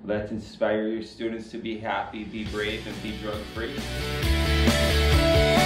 Let's inspire your students to be happy, be brave, and be drug-free.